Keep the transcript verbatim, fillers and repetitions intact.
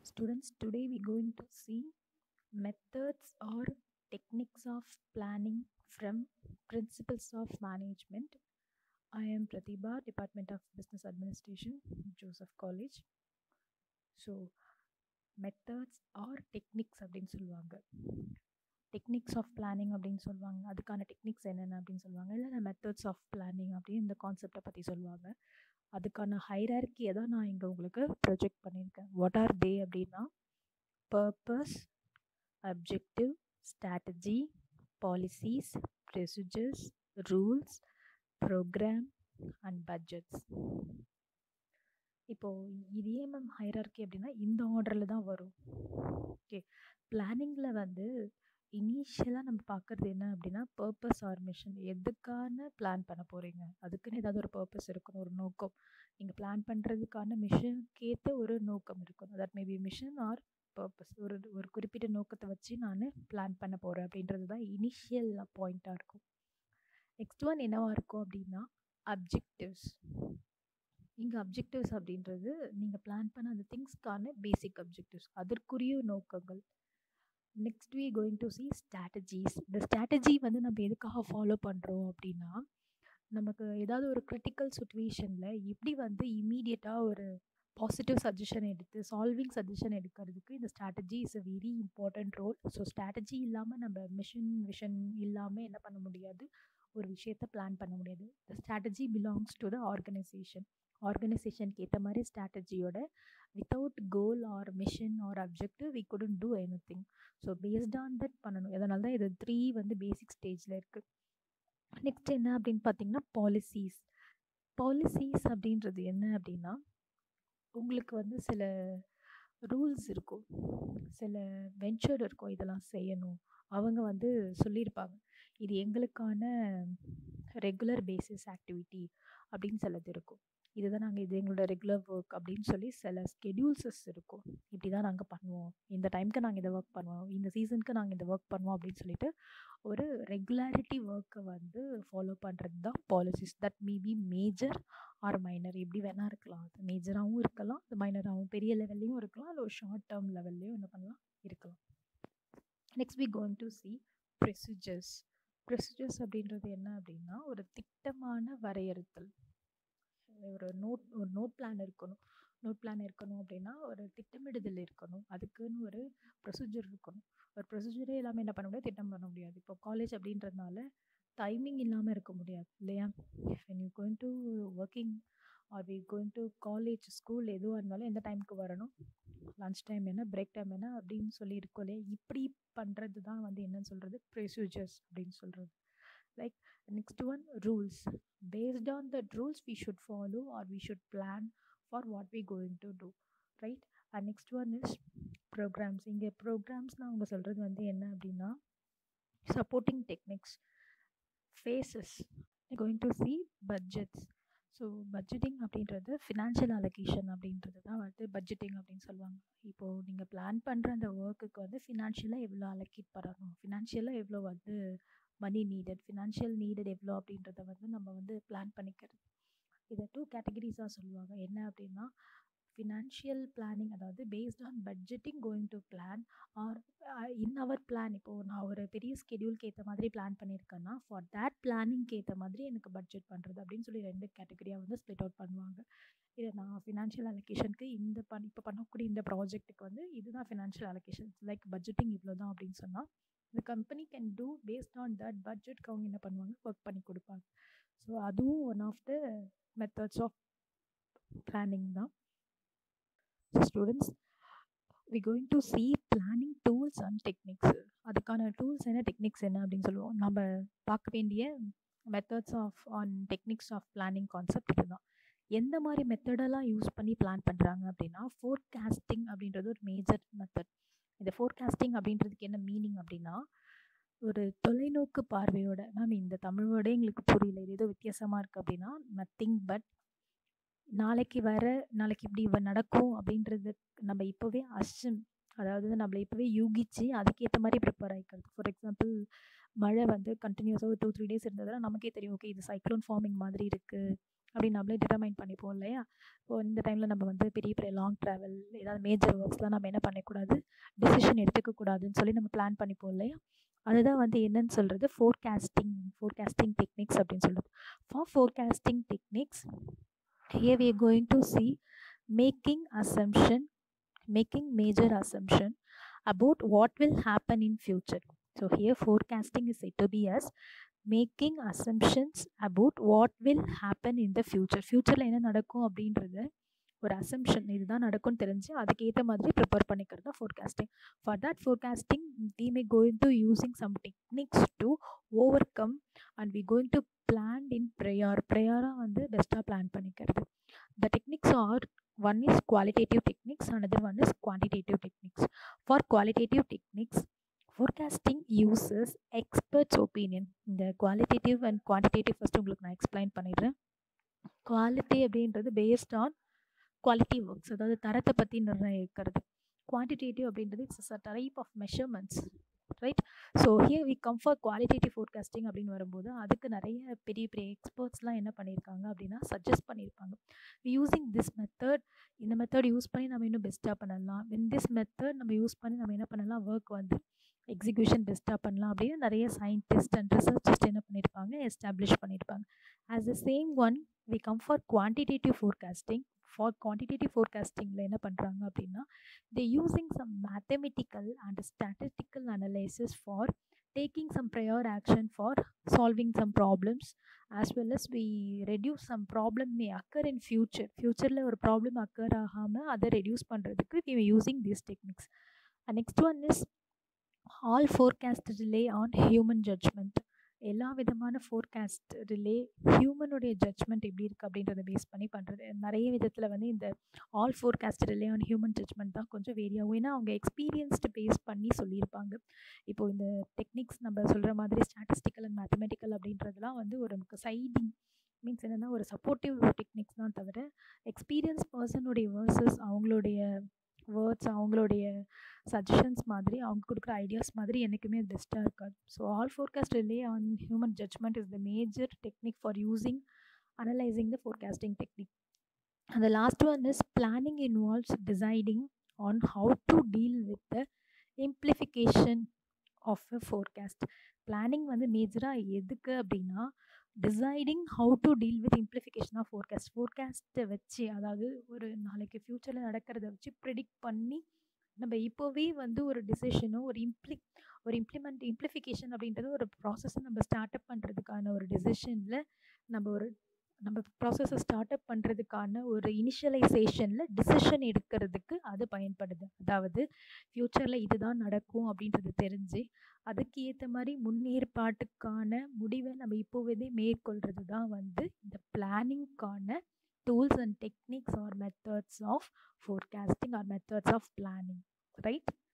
Students, today we're going to see methods or techniques of planning from Principles of Management. I am Pratibha, Department of Business Administration, Joseph College. So, methods or techniques அப்படின்னு சொல்லுவாங்க. Techniques of planning அப்படின்னு சொல்லுவாங்க. அதுக்கான techniques என்னென்ன அப்படின்னு சொல்லுவாங்க. இல்லைன்னா methods of planning அப்படின்னு இந்த கான்செப்டை பற்றி சொல்லுவாங்க. அதுக்கான ஹைரார்க்கியை தான் நான் இங்கே உங்களுக்கு ப்ரொஜெக்ட் பண்ணியிருக்கேன். வாட் ஆர் தே அப்படின்னா purpose, objective, strategy, policies, procedures, rules, program and budgets. இப்போது இது ஏன் மேம் ஹைரார்க்கி அப்படின்னா இந்த ஆர்டரில் தான் வரும். ஓகே, பிளானிங்கில் வந்து இனிஷியலாக நம்ம பார்க்குறது என்ன அப்படின்னா பர்பஸ் ஆர் மிஷன். எதுக்கான பிளான் பண்ண போகிறீங்க, அதுக்குன்னு ஏதாவது ஒரு பர்பஸ் இருக்கணும், ஒரு நோக்கம். நீங்கள் பிளான் பண்ணுறதுக்கான மிஷனுக்கேற்ற ஒரு நோக்கம் இருக்கணும். That maybe mission or purpose. ஒரு ஒரு குறிப்பிட்ட நோக்கத்தை வச்சு நான் பிளான் பண்ண போகிறேன் அப்படின்றது தான் இனிஷியல் பாயிண்ட்டாக இருக்கும். நெக்ஸ்ட் ஒன் என்னவாக இருக்கும் அப்படின்னா அப்ஜெக்டிவ்ஸ். இங்கே அப்ஜெக்டிவ்ஸ் அப்படின்றது நீங்கள் பிளான் பண்ண அந்த திங்ஸ்க்கான பேசிக் அப்ஜெக்டிவ்ஸ், அதற்குரிய நோக்கங்கள். Next we going to see strategies. இந்த ஸ்ட்ராட்டஜி வந்து நம்ம எதுக்காக ஃபாலோ பண்ணுறோம் அப்படின்னா நமக்கு ஏதாவது ஒரு கிரிட்டிக்கல் சுச்சுவேஷனில் எப்படி வந்து இம்மீடியட்டாக ஒரு பாசிட்டிவ் சஜஷன் எடுத்து சால்விங் சஜஷன் எடுக்கிறதுக்கு இந்த strategy is a very important role. So strategy இல்லாமல் நம்ம மிஷன் விஷன் இல்லாமல் என்ன பண்ண முடியாது, ஒரு விஷயத்தை பிளான் பண்ண முடியாது. The strategy belongs to the organisation. ஆர்கனைசேஷனுக்கு ஏற்ற மாதிரி ஸ்ட்ராட்டஜியோட without goal or mission or objective we couldn't do any thing. So based on that பண்ணணும். அதனால தான் இது த்ரீ வந்து பேசிக் ஸ்டேஜில் இருக்குது. நெக்ஸ்ட் என்ன அப்படின்னு பார்த்தீங்கன்னா பாலிசிஸ். பாலிசிஸ் அப்படின்றது என்ன அப்படின்னா உங்களுக்கு வந்து சில ரூல்ஸ் இருக்கும், சில வென்ச்சர் இருக்கும், இதெல்லாம் செய்யணும். அவங்க வந்து சொல்லியிருப்பாங்க இது எங்களுக்கான ரெகுலர் பேசிஸ் ஆக்டிவிட்டி அப்படின்னு சிலது இருக்கும். இதுதான் நாங்கள் இது எங்களோட ரெகுலர் ஒர்க் அப்படின்னு சொல்லி சில ஸ்கெடியூல்ஸஸ் இருக்கும். இப்படி தான் நாங்கள் பண்ணுவோம், இந்த டைமுக்கு நாங்கள் இதை ஒர்க் பண்ணுவோம், இந்த சீசனுக்கு நாங்கள் இந்த ஒர்க் பண்ணுவோம் அப்படின்னு சொல்லிட்டு ஒரு ரெகுலாரிட்டி ஒர்க்கை வந்து ஃபாலோ பண்ணுறது தான் policies. That maybe major or minor, எப்படி வேணால் இருக்கலாம். அது மேஜராகவும் இருக்கலாம், அது மைனராகவும், பெரிய லெவல்லையும் இருக்கலாம், இல்லை ஒரு ஷார்ட் டேர்ம் லெவல்லையும் என்ன பண்ணலாம் இருக்கலாம். Next we going to see procedures. Procedures அப்படின்றது என்ன அப்படின்னா ஒரு திட்டமான வரையறுத்தல். ஒரு நோட் ஒரு நோட் பிளான் இருக்கணும். நோட் பிளான் இருக்கணும் அப்படின்னா ஒரு திட்டமிடுதல் இருக்கணும், அதுக்குன்னு ஒரு ப்ரொசீஜர் இருக்கணும். ஒரு ப்ரொசீஜரே இல்லாமல் என்ன பண்ண முடியாது, திட்டம் பண்ண முடியாது. இப்போ காலேஜ் அப்படின்றதுனால டைமிங் இல்லாமல் இருக்க முடியாது இல்லையா. When you going to working or we going to college, school எதுவாக இருந்தாலும் எந்த டைமுக்கு வரணும், லன்ச் டைம் என்ன, பிரேக் டைம் என்ன அப்படின்னு சொல்லி இருக்கோம் இல்லையா. இப்படி பண்ணுறது தான் வந்து என்னன்னு சொல்கிறது ப்ரொசீஜர்ஸ் அப்படின்னு சொல்கிறது. Like next one, rules. Based on the rules we should follow or we should plan for what we going to do, right? And next one is programs. இங்கே ப்ரோக்ராம்ஸ்னால் அவங்க சொல்கிறது வந்து என்ன அப்படின்னா supporting techniques, phases. Going to see budgets. So budgeting அப்படின்றது financial allocation அப்படின்றது தான் வந்து பட்ஜெட்டிங் அப்படின்னு சொல்லுவாங்க. இப்போது நீங்கள் பிளான் பண்ணுற அந்த ஒர்க்குக்கு வந்து ஃபினான்ஷியலாக எவ்வளோ அலோகேட் பண்ணணும், ஃபினான்ஷியலாக எவ்வளோ வந்து மணி நீடட், ஃபினான்ஷியல் நீடட் எவ்வளோ அப்படின்றத வந்து நம்ம வந்து பிளான் பண்ணிக்கிறது. இதை டூ கேட்டகரிஸாக சொல்லுவாங்க. என்ன அப்படின்னா ஃபினான்ஷியல் பிளானிங், அதாவது based on budgeting going to plan or in our plan. இப்போது நான் ஒரு பெரிய ஸ்கெடியூலுக்கு ஏற்ற மாதிரி பிளான் பண்ணியிருக்கேன்னா ஃபார் தேட் பிளானிங்க்கு ஏற்ற மாதிரி எனக்கு பட்ஜெட் பண்ணுறது அப்படின்னு சொல்லி ரெண்டு கேட்டகரியாக வந்து ஸ்ப்ளிட் அவுட் பண்ணுவாங்க. இதை நான் ஃபினான்ஷியல் அலோகேஷனுக்கு இந்த பண் இப்போ பண்ணக்கூடிய இந்த ப்ராஜெக்ட்டுக்கு வந்து இதுதான் ஃபினான்ஷியல் அலோகேஷன், லைக் பட்ஜெட்டிங் இவ்வளோ தான் அப்படின்னு சொன்னால் the company can do based on that budget. அவங்க என்ன பண்ணுவாங்க, ஒர்க் பண்ணி கொடுப்பாங்க. ஸோ அதுவும் one of the methods of planning தான். So students, we going to see planning tools and techniques. அதுக்கான டூல்ஸ் என்ன, டெக்னிக்ஸ் என்ன அப்படின்னு சொல்லுவோம். நம்ம பார்க்க வேண்டிய methods of on techniques of planning concept இதுதான். எந்த மாதிரி மெத்தடெல்லாம் யூஸ் பண்ணி பிளான் பண்ணுறாங்க அப்படின்னா ஃபோர்காஸ்டிங் அப்படின்றது ஒரு மேஜர் மெத்தட். இந்த ஃபோர்காஸ்டிங் அப்படின்றதுக்கு என்ன மீனிங் அப்படின்னா ஒரு தொலைநோக்கு பார்வையோட, மேம் இந்த தமிழ் வேர்டே எங்களுக்கு புரியல, இது ஏதோ வித்தியாசமாக இருக்குது அப்படின்னா நத்திங் பட் நாளைக்கு வர நாளைக்கு இப்படி நடக்கும் அப்படின்றது நம்ம இப்போவே அஸ்ஸம், அதாவது நம்மளை இப்போவே யூகிச்சு அதுக்கேற்ற மாதிரி ப்ரிப்பேர் ஆகிக்கிறது. ஃபார் எக்ஸாம்பிள் மழை வந்து கண்டினியூஸாக ஒரு டூ த்ரீ டேஸ் இருந்ததுன்னா நமக்கே தெரியும், ஓகே இது சைக்ளோன் ஃபார்மிங் மாதிரி இருக்குது, அப்படின்னு நம்மளே டிட்டர்மைன் பண்ணிப்போம் இல்லையா? இப்போ இந்த டைமில் நம்ம வந்து பெரிய பெரிய லாங் ட்ராவல் ஏதாவது மேஜர் ஒர்க்ஸ்லாம் நம்ம என்ன பண்ணக்கூடாது, டிசிஷன் எடுத்துக்கக்கூடாதுன்னு சொல்லி நம்ம பிளான் பண்ணிப்போம் இல்லையா? அதுதான் வந்து என்னன்னு சொல்கிறது ஃபோர்காஸ்டிங் ஃபோர்காஸ்டிங் டெக்னிக்ஸ் அப்படின்னு சொல்கிறது. For forecasting techniques here we are going to see making assumption making major assumption about what will happen in future. So here forecasting is said to be as making assumptions about what will happen in the future. ஃப்யூச்சரில் என்ன நடக்கும் அப்படின்றது ஒரு assumption, இதுதான் நடக்கும்னு தெரிஞ்சு அதுக்கேற்ற மாதிரி ப்ரிப்பேர் பண்ணிக்கிறது தான் forecasting. For that forecasting we may go into using some techniques to overcome and we going to plan in prayer. ப்ரேயராக வந்து பெஸ்ட்டாக பிளான் பண்ணிக்கிறது. The techniques are, one is qualitative techniques, another one is quantitative techniques. For qualitative techniques, forecasting uses experts opinion. இந்த qualitative and quantitative first உங்களுக்கு நான் explain பண்ணிடுறேன். Quality அப்படின்றது based on quality works, அதாவது தரத்தை பற்றி நிர்ணயிக்கிறது. குவான்டிடேட்டிவ் அப்படின்றது it's a type of measurements, right? So here we come for qualitative forecasting அப்படின்னு வரும்போது அதுக்கு நிறைய பெரிய பெரிய எக்ஸ்பர்ட்ஸ்லாம் என்ன பண்ணியிருக்காங்க அப்படின்னா சஜஸ்ட் பண்ணியிருப்பாங்க. யூஸிங் திஸ் மெத்தட், இந்த மெத்தட் யூஸ் பண்ணி நம்ம இன்னும் பெஸ்ட்டாக பண்ணலாம், இன் திஸ் மெத்தட் நம்ம யூஸ் பண்ணி நம்ம என்ன பண்ணலாம், ஒர்க் வந்து எக்ஸிக்யூஷன் பெஸ்ட்டாக பண்ணலாம் அப்படின்னு நிறைய சயின்டிஸ்ட் அண்ட் ரிசர்ச்சர்ஸ் என்ன பண்ணியிருப்பாங்க, எஸ்டாப்ளிஷ் பண்ணியிருப்பாங்க. As the same one we come for quantitative forecasting. For quantitative ஃபோர்காஸ்டிங்கில் என்ன பண்ணுறாங்க அப்படின்னா they using some mathematical and statistical analysis for taking some prior action for solving some problems, as well as we reduce some problem may occur in future. futureல ஒரு problem occur ஆகாம அதை reduce பண்ணுறதுக்கு we are using these techniques. And next one is all forecast rely on human judgment. எல்லா விதமான forecast relay ஹியூமனுடைய judgement எப்படி இருக்குது அப்படின்றத base பண்ணி பண்ணுறது. நிறைய விதத்தில் வந்து இந்த all forecast rely on human judgement தான் கொஞ்சம் வேரியாகும். ஏன்னா அவங்க எக்ஸ்பீரியன்ஸ்டு பேஸ் பண்ணி சொல்லியிருப்பாங்க. இப்போது இந்த டெக்னிக்ஸ் நம்ம சொல்கிற மாதிரி ஸ்டாட்டிஸ்டிக்கல் அண்ட் மேத்தமெட்டிக்கல் அப்படின்றதுலாம் வந்து ஒரு நமக்கு சைடிங் மீன்ஸ் என்னென்னா ஒரு சப்போர்ட்டிவ் டெக்னிக்ஸ் தான் தவிர எக்ஸ்பீரியன்ஸ் பர்சனுடைய வேர்சஸ் அவங்களுடைய வேர்ட்ஸ் அவங்களுடைய சஜஷன்ஸ் மாதிரி அவங்க கொடுக்குற ஐடியாஸ் மாதிரி என்றைக்குமே பெஸ்ட்டாக இருக்காது. So all forecast rely on human judgement is the major technique for using analysing the forecasting technique. And the last one is planning involves deciding on how to deal with the implication of a forecast. Planning வந்து மேஜராக எதுக்கு அப்படின்னா deciding how to deal with implication of forecast. ஃபோர்காஸ்ட்டை வச்சு, அதாவது ஒரு நாளைக்கு ஃப்யூச்சரில் நடக்கிறத வச்சு ப்ரிடிக்ட் பண்ணி நம்ம இப்போவே வந்து ஒரு டிசிஷனோ ஒரு இம்ப்ளி ஒரு இம்ப்ளிமெண்ட் இம்ப்ளிஃபிகேஷன் அப்படின்றது ஒரு ப்ராசஸை நம்ம ஸ்டார்ட் அப் பண்ணுறதுக்கான ஒரு டிசிஷனில் நம்ம ஒரு நம்ம ப்ராசஸை ஸ்டார்ட் அப் பண்ணுறதுக்கான ஒரு இனிஷியலைசேஷனில் டிசிஷன் எடுக்கிறதுக்கு அது பயன்படுது. அதாவது ஃப்யூச்சரில் இதுதான் நடக்கும் அப்படின்றது தெரிஞ்சு அதுக்கு ஏற்ற மாதிரி முன்னேற்பாட்டுக்கான முடிவை நம்ம இப்போவே மேற்கொள்கிறது தான் வந்து இந்த பிளானிங்கான tools and techniques or methods of forecasting or methods of planning, right?